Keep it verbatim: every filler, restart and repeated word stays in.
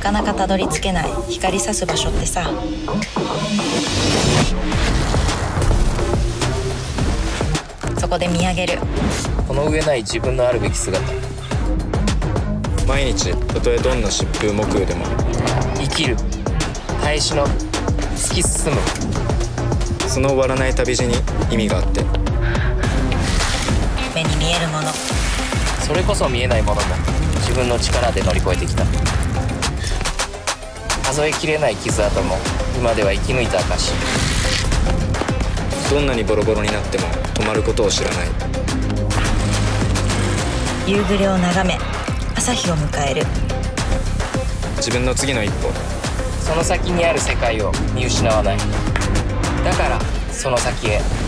かなかたどり着けない光さす場所ってさ、そこで見上げるこの上ない自分のあるべき姿。 毎日たとえどんな疾風木雨でも生きる、耐え忍ぶ、突き進む。 その終わらない旅路に意味があって、 目に見えるもの、 それこそ見えないものも自分の力で乗り越えてきた。数えきれない傷跡も今では生き抜いた証。 どんなにボロボロになっても止まることを知らない。 夕暮れを眺め朝日を迎える。 自分の次の一歩、 その先にある世界を見失わない。だからその先へ。